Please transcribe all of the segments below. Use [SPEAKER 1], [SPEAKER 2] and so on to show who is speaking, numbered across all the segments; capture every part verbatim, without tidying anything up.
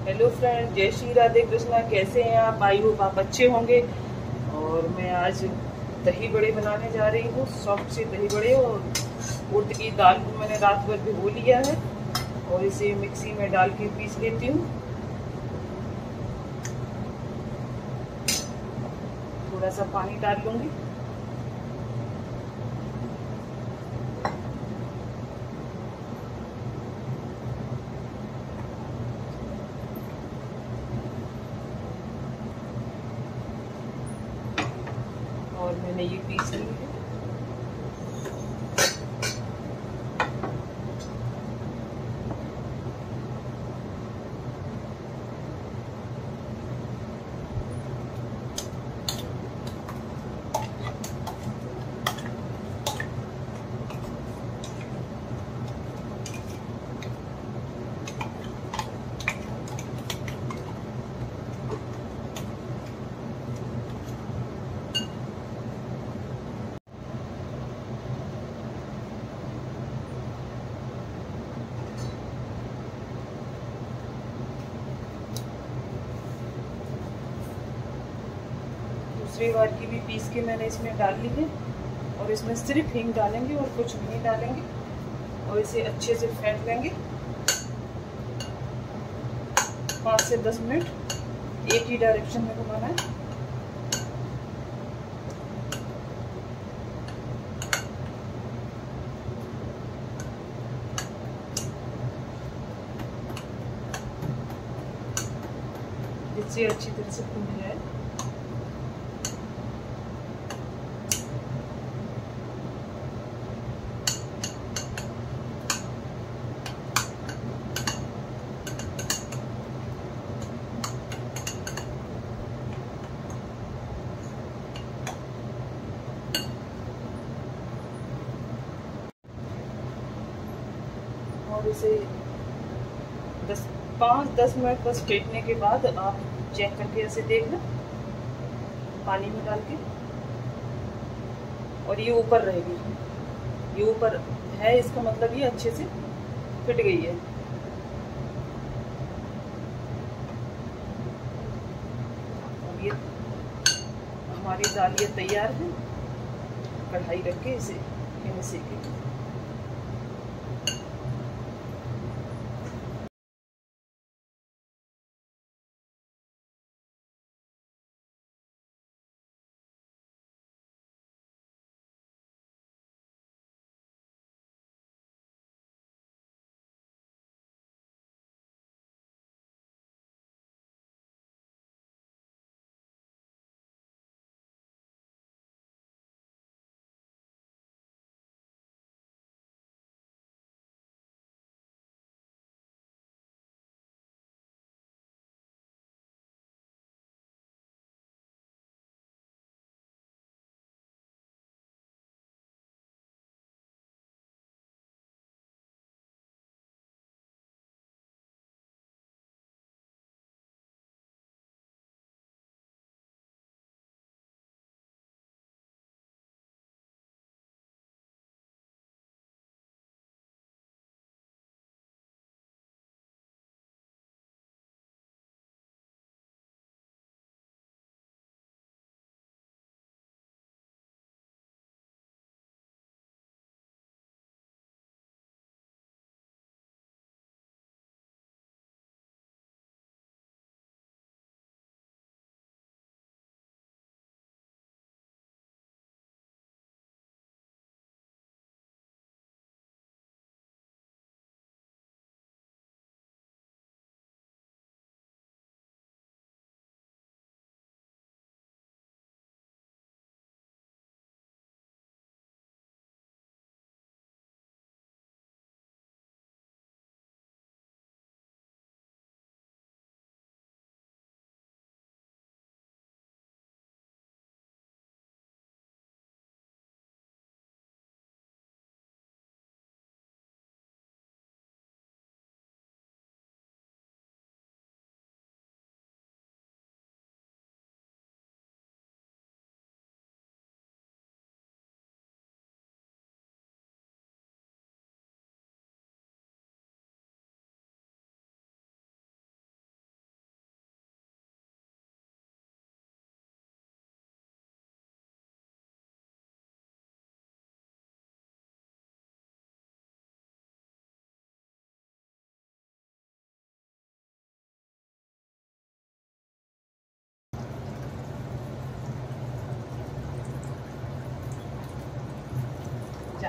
[SPEAKER 1] Hello friend, जय श्री राधे कृष्णा। कैसे हैं आप? आई होप आप अच्छे होंगे। और मैं आज दही बड़े बनाने जा रही हूँ, सॉफ्ट से दही बड़े। और उड़द की दाल को मैंने रात भर भिगो लिया है और इसे मिक्सी में डाल के पीस लेती हूँ। थोड़ा सा पानी डाल लूँगी। और मैंने ये पीस ली है। दूसरी बार की भी पीस के मैंने इसमें डाल ली है और इसमें सिर्फ हींग डालेंगे और कुछ नहीं डालेंगे और इसे अच्छे से फेंट लेंगे। पाँच से दस मिनट एक ही डायरेक्शन में घुमाना है। जिससे अच्छी तरह से भून जाए। और इसे दस पाँच दस मिनट बस फेंटने के बाद आप चेक करके ऐसे देख लें पानी में डाल के। और ये ऊपर रहेगी, ये ऊपर है, इसका मतलब ये अच्छे से फिट गई है। अब ये हमारी दाल ये तैयार है। कढ़ाई रख के इसे इन्हें सेकेंगे।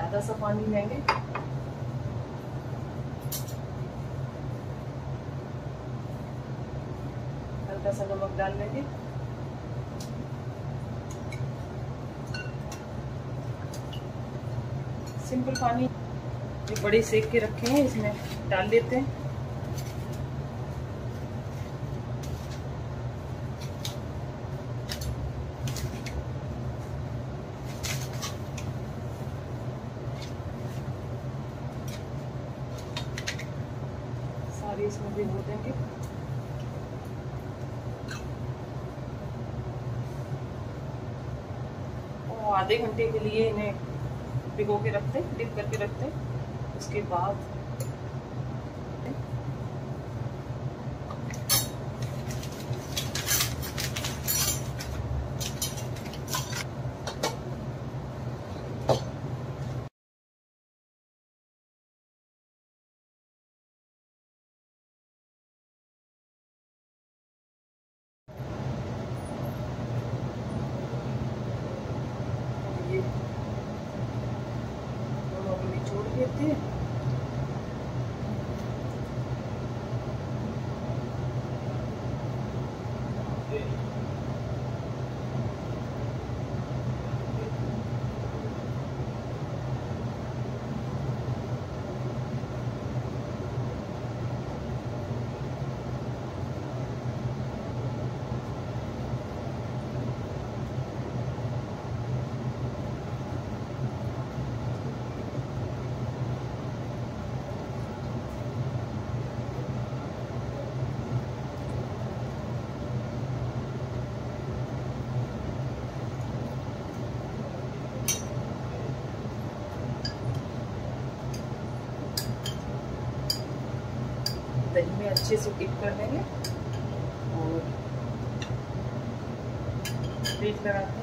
[SPEAKER 1] आधा सा पानी लेंगे। हल्का सा नमक डाल लेंगे। सिंपल पानी जो बड़े सेक के रखे हैं इसमें डाल देते हैं। सारे इसमें भिगो देंगे। और आधे घंटे के लिए इन्हें भिगो के रखते हैं, डिप करके रखते हैं। उसके बाद ये दोनों को निचोड़ देते हैं। दही में अच्छे से डिप कर देंगे और प्लेट लगाते हैं।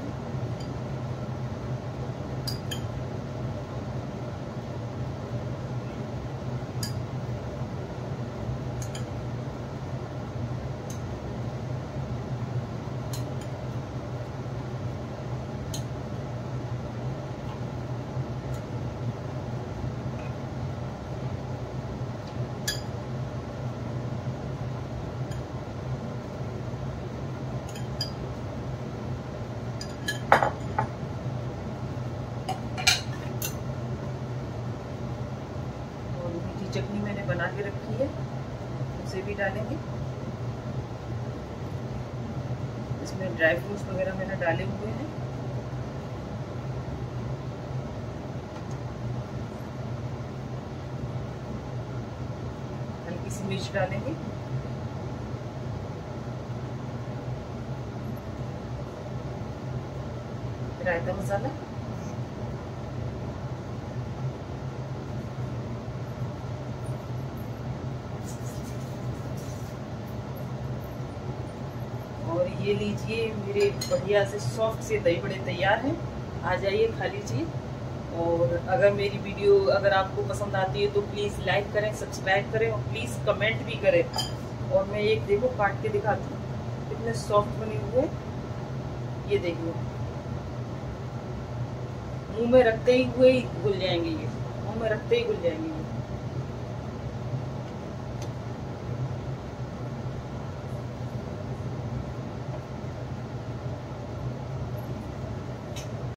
[SPEAKER 1] चटनी मैंने बना के रखी है, उसे भी डालेंगे। इसमें ड्राई फ्रूट्स वगैरह मैंने डाले हुए हैं। हल्की सी मिर्च डालेंगे। रायता मसाला, और ये लीजिए मेरे बढ़िया से सॉफ्ट से दही बड़े तैयार हैं। आ जाइए, खा लीजिए। और अगर मेरी वीडियो अगर आपको पसंद आती है तो प्लीज़ लाइक करें, सब्सक्राइब करें और प्लीज़ कमेंट भी करें। और मैं एक देखो काट के दिखाती हूँ कितने सॉफ्ट बने हुए। ये देखिए, मुंह में रखते ही हुए ही घुल जाएंगे। ये मुंह में रखते ही घुल जाएंगे ये।